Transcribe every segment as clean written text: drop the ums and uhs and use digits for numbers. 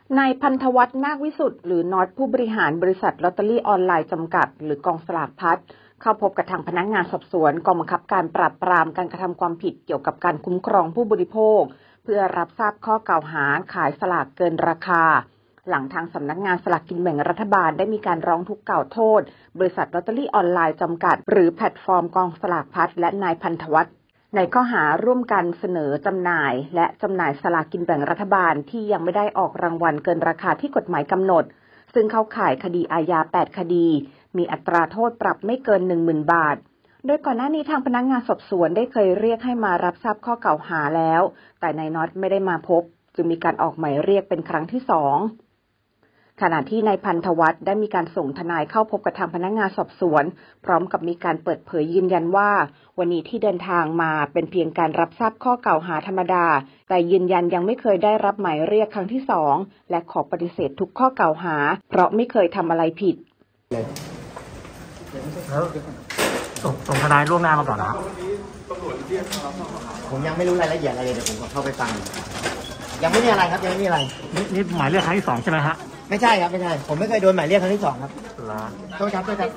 นายพันธวัฒน์นาควิสุทธิ์หรือน็อตผู้บริหารบริษัทลอตเตอรี่ออนไลน์จำกัดหรือกองสลากพลัสเข้าพบกับทางพนักงานสอบสวนกองบังคับการปราบปรามการกระทำความผิดเกี่ยวกับการคุ้มครองผู้บริโภคเพื่อรับทราบข้อกล่าวหาขายสลากเกินราคาหลังทางสำนักงานสลากกินแบ่งรัฐบาลได้มีการร้องทุกข์กล่าวโทษบริษัทลอตเตอรี่ออนไลน์จำกัดหรือแพลตฟอร์มกองสลากพลัสและนายพันธวัฒน์ในข้อหาร่วมกันเสนอจำหน่ายและจำหน่ายสลากกินแบ่งรัฐบาลที่ยังไม่ได้ออกรางวัลเกินราคาที่กฎหมายกำหนดซึ่งเข้าข่ายคดีอาญา8คดีมีอัตราโทษปรับไม่เกิน 10,000 บาทโดยก่อนหน้านี้ทางพนักงานสอบสวนได้เคยเรียกให้มารับทราบข้อกล่าวหาแล้วแต่นายน็อตไม่ได้มาพบจึงมีการออกหมายเรียกเป็นครั้งที่2ขณะที่นายพันธวัฒน์ได้มีการส่งทนายเข้าพบกับทางพนักงานสอบสวนพร้อมกับมีการเปิดเผยยืนยันว่าวันนี้ที่เดินทางมาเป็นเพียงการรับทราบข้อกล่าวหาธรรมดาแต่ยืนยันยังไม่เคยได้รับหมายเรียกครั้งที่2และขอปฏิเสธทุกข้อกล่าวหาเพราะไม่เคยทำอะไรผิดแล้วส่งทนายล่วงหน้ามาก่อนนะผมยังไม่รู้รายละเอียดอะไรเลยเดี๋ยวผมเข้าไปฟังยังไม่มีอะไรครับยังไม่มีอะไรนี่หมายเรียกครั้งที่2ใช่ไหมฮะไม่ใช่ครับไม่ใช่ผมไม่เคยโดนหมายเรียกครั้งที่2ครับโทษครับโทษครับ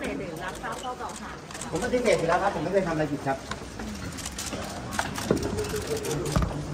ผมปฏิเสธอยู่แล้วครับผมไม่เคยทำอะไรผิดครับ